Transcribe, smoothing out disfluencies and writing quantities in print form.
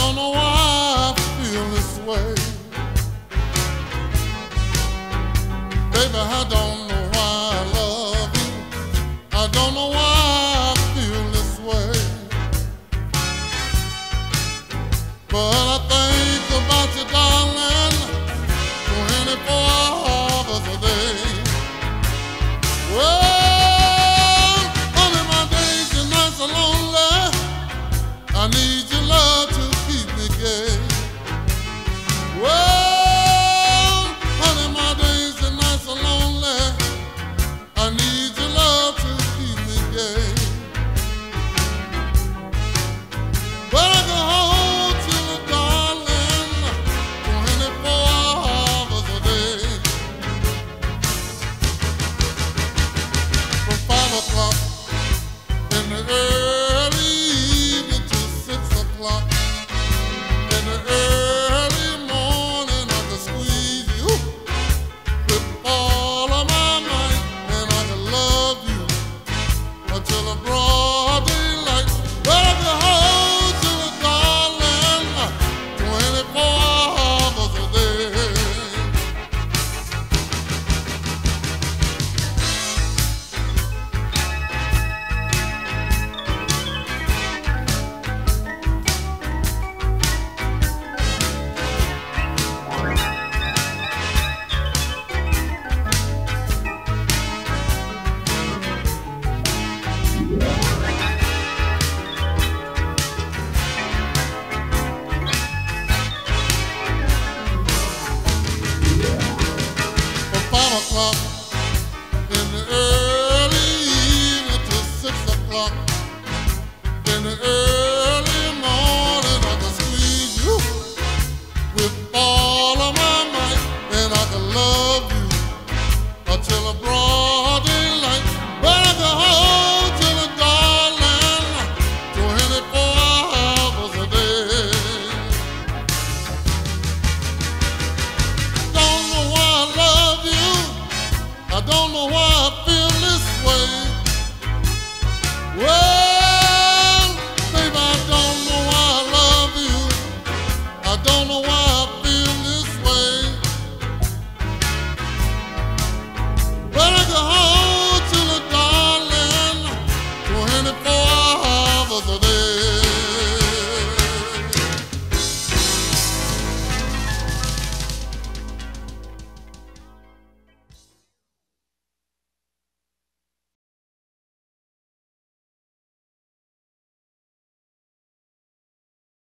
don't know why I feel this way. Baby, I don't know why I love you. I don't know why I feel this way. But I think about you, darling, 24 hours a day. Well, honey, my days and nights are lonely. I need your love to keep me gay. Well, honey, my days and nights are lonely. I need your love to keep me gay. But I can hold you, darling, 24 hours a day. From 5 o'clock in the early evening to 6 o'clock in the early morning, I can squeeze you with all of my might, and I can love you until the broad daylight. But I can hold you, darling, 24 hours a day. From 5 o'clock